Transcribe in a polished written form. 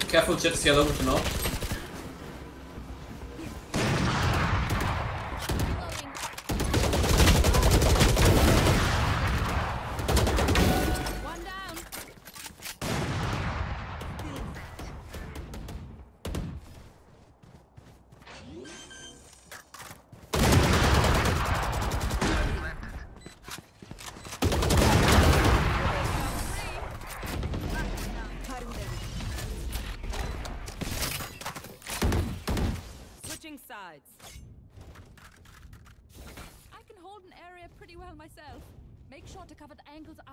Careful, Jet's yellow, good to know. One down. Switching sides. I can hold an area pretty well myself. Make sure to cover the angles